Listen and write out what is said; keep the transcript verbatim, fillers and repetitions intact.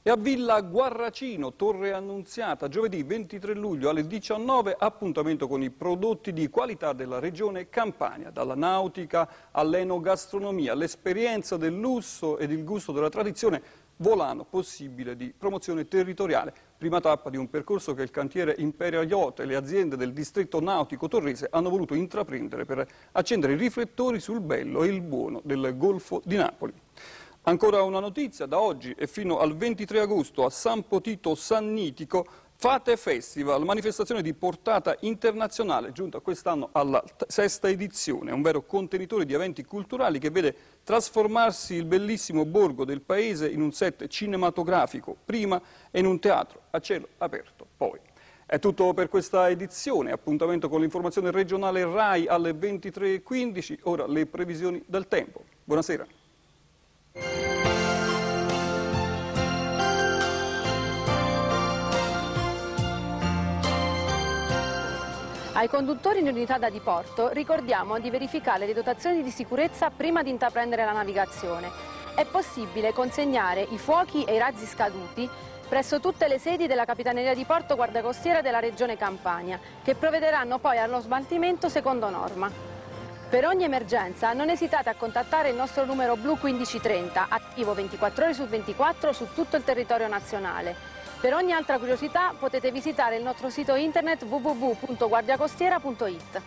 E a Villa Guarracino, Torre Annunziata, giovedì ventitré luglio alle diciannove, appuntamento con i prodotti di qualità della regione Campania, dalla nautica all'enogastronomia, l'esperienza del lusso ed il gusto della tradizione, volano possibile di promozione territoriale. Prima tappa di un percorso che il cantiere Imperial Yacht e le aziende del distretto nautico torrese hanno voluto intraprendere per accendere i riflettori sul bello e il buono del Golfo di Napoli. Ancora una notizia, da oggi e fino al ventitré agosto a San Potito Sannitico, Fate Festival, manifestazione di portata internazionale, giunta quest'anno alla sesta edizione, un vero contenitore di eventi culturali che vede trasformarsi il bellissimo borgo del paese in un set cinematografico prima e in un teatro a cielo aperto poi. È tutto per questa edizione, appuntamento con l'informazione regionale RAI alle ventitré e quindici, ora le previsioni del tempo. Buonasera. Ai conduttori in unità da diporto ricordiamo di verificare le dotazioni di sicurezza prima di intraprendere la navigazione. È possibile consegnare i fuochi e i razzi scaduti presso tutte le sedi della Capitaneria di Porto Guardia Costiera della Regione Campania, che provvederanno poi allo smaltimento secondo norma. Per ogni emergenza non esitate a contattare il nostro numero blu quindici trenta, attivo ventiquattro ore su ventiquattro su tutto il territorio nazionale. Per ogni altra curiosità potete visitare il nostro sito internet w w w punto guardiacostiera punto it.